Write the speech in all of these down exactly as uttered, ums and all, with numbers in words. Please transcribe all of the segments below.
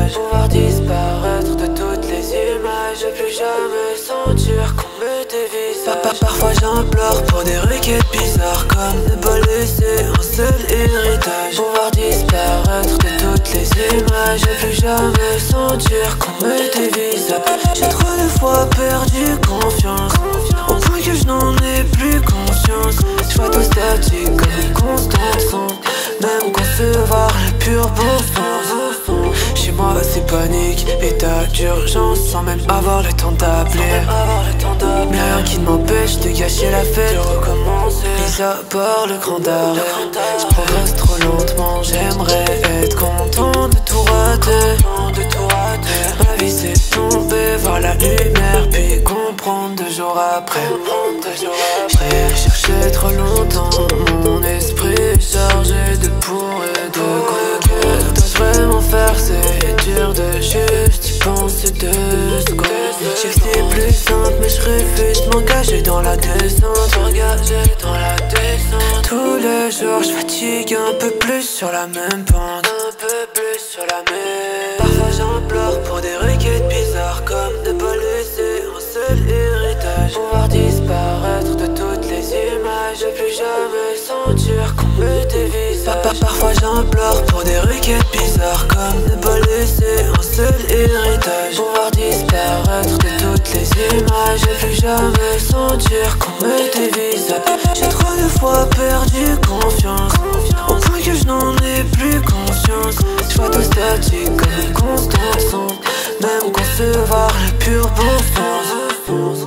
l'héritage. Pouvoir disparaître de toutes les images, ne plus jamais sentir qu'on me dévise. Papa, parfois j'implore pour des requêtes bizarres, comme ne pas laisser un seul héritage. Pouvoir disparaître de toutes les images, ne plus jamais sentir qu'on me dévise. J'ai trop de fois perdu confiance, au point que je n'en ai plus conscience. Je vois tout statique comme une constante sans même concevoir le pur bon sens. Chez moi c'est panique, état d'urgence, sans même avoir le temps d'appeler. Mais rien qui ne m'empêche de gâcher la fête, de recommencer. Mis à part le grand arrêt, je progresse trop lentement. J'aimerais être content de tout rater. Ma vie c'est tomber, voir la lumière, puis comprendre deux jours après. J'ai cherché trop longtemps, mon esprit est chargé de pour et de contre. Dois-je vraiment faire, c'est dur de juste y penser deux secondes. Je sais que c'est plus simple, mais je refuse de m'engager dans la descente. M'engager dans la descente. Tous les jours, je fatigue un peu plus sur la même pente. Un peu plus sur la même. Parfois j'implore pour des requêtes bizarres, comme ne pas laisser un seul héritage. Pouvoir disparaître de toutes les images, ne plus jamais sentir qu'on me dévise. Papa, parfois j'implore pour des requêtes bizarres, comme ne pas laisser un seul héritage. Pouvoir disparaître de toutes les images, ne plus jamais sentir qu'on me dévise. J'ai trop de fois perdu confiance, au point que je n'en ai plus conscience. Je vois tout statique comme une constante sans même concevoir le pur bon sens.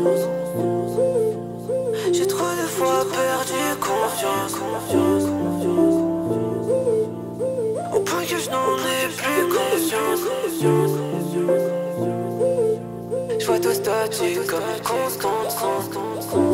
J'ai trop de fois perdu confiance, au point que je n'en ai plus conscience. Je vois tout statique comme une constante sans